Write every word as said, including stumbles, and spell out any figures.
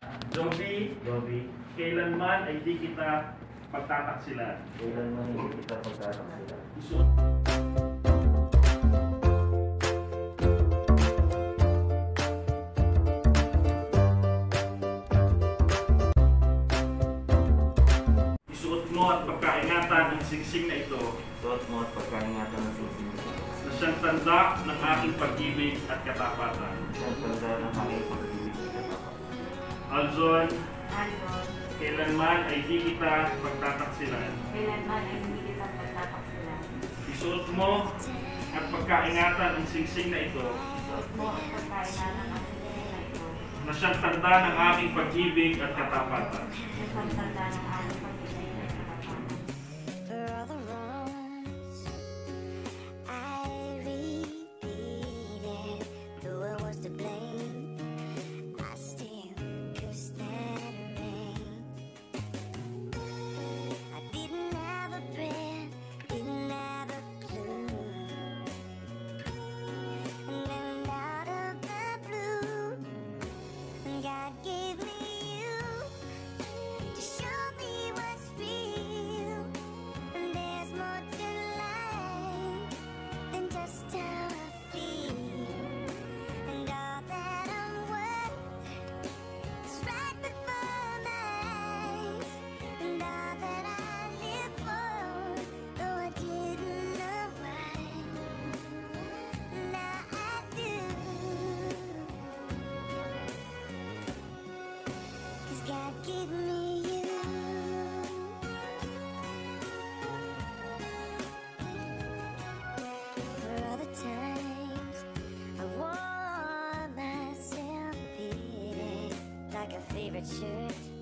Joby, Joby, kailanman ay di kita pagtataksilan. kailanman hindi kita pagtataksilan. Isuot Isuot mo at pagkaingatan ang singsing na ito Suot mo at pagkaingatan ng singsing nito. na siyang tanda ng aking pag-ibig at katapatan. Siyang tanda ng aking pag-ibig at katapatan. Alzon, Alon, kailanman ay di kita pagtataksilan. kailanman ay hindi kita pagtataksilan. Isuot mo at pagkaingatan ang singsing na ito Isuot mo ang pagkainanan ang singsing na ito na siyang tanda ng aking pag-ibig at katapatan. na siyang tanda ng aming pag-ibig at katapatan. For all the wrongs I repeated, though I was to blame, I still curse that rain. I didn't have a prayer, didn't have a clue, and then out of the blue, God gave me you to show me what's real. And there's more to life than just how I feel. And all that I'm worth is right before my eyes. And all that I live for, though I didn't know why, now I do. 'Cause God gave me you. For all the times I wore myself beating like a favorite shirt